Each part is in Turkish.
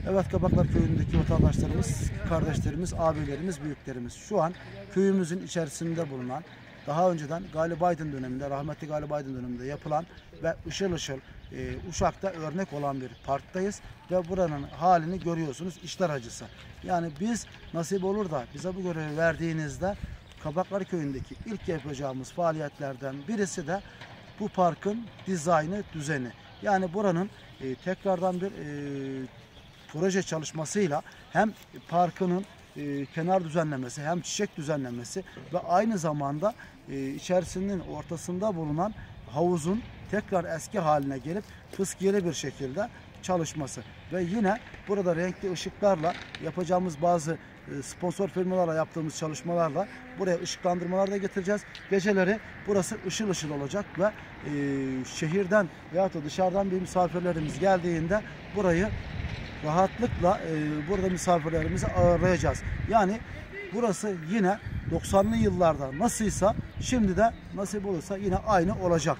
Evet, Kabaklar Köyü'ndeki vatandaşlarımız, kardeşlerimiz, abilerimiz, büyüklerimiz şu an köyümüzün içerisinde bulunan, daha önceden Galip Aydın döneminde, rahmetli Galip Aydın döneminde yapılan ve ışıl ışıl Uşak'ta örnek olan bir parktayız ve buranın halini görüyorsunuz, içler acısı. Yani biz nasip olur da bize bu görevi verdiğinizde Kabaklar Köyü'ndeki ilk yapacağımız faaliyetlerden birisi de bu parkın dizaynı, düzeni. Yani buranın tekrardan bir proje çalışmasıyla hem parkının kenar düzenlemesi hem çiçek düzenlemesi ve aynı zamanda içerisinin ortasında bulunan havuzun tekrar eski haline gelip fıskiyeli bir şekilde çalışması ve yine burada renkli ışıklarla yapacağımız bazı sponsor firmalarla yaptığımız çalışmalarla buraya ışıklandırmalar da getireceğiz. Geceleri burası ışıl ışıl olacak ve şehirden veyahut da dışarıdan bir misafirlerimiz geldiğinde burayı rahatlıkla burada misafirlerimizi ağırlayacağız. Yani burası yine 90'lı yıllarda nasılsa şimdi de nasip olursa yine aynı olacak.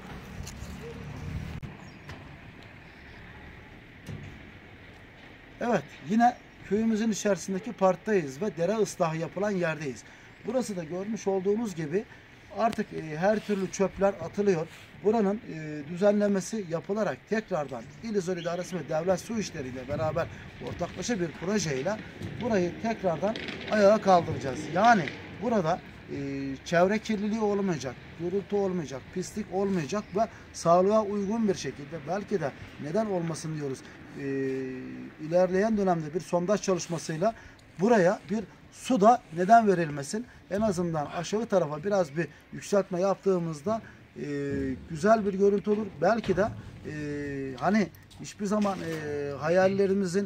Evet, yine köyümüzün içerisindeki parktayız ve dere ıslahı yapılan yerdeyiz. Burası da görmüş olduğunuz gibi artık her türlü çöpler atılıyor. Buranın düzenlemesi yapılarak tekrardan İl İzol İdaresi ve Devlet Su İşleri ile beraber ortaklaşa bir projeyle burayı tekrardan ayağa kaldıracağız. Yani burada çevre kirliliği olmayacak, gürültü olmayacak, pislik olmayacak ve sağlığa uygun bir şekilde, belki de neden olmasın diyoruz, ilerleyen dönemde bir sondaj çalışmasıyla buraya bir su da neden verilmesin, en azından aşağı tarafa biraz bir yükseltme yaptığımızda güzel bir görüntü olur. Belki de hani hiçbir zaman hayallerimizin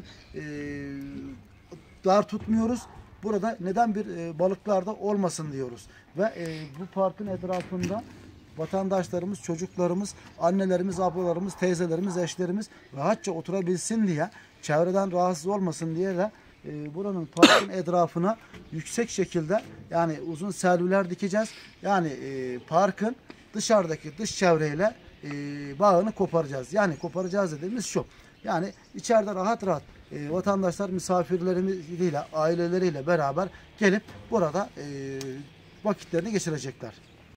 dar tutmuyoruz. Burada neden bir balıklar da olmasın diyoruz. Ve bu parkın etrafında vatandaşlarımız, çocuklarımız, annelerimiz, ablalarımız, teyzelerimiz, eşlerimiz rahatça oturabilsin diye, çevreden rahatsız olmasın diye de buranın parkın etrafına yüksek şekilde yani uzun serviler dikeceğiz. Yani parkın dışarıdaki dış çevreyle bağını koparacağız. Yani koparacağız dediğimiz şu. Yani içeride rahat rahat vatandaşlar misafirleriyle, aileleriyle beraber gelip burada vakitlerini geçirecekler.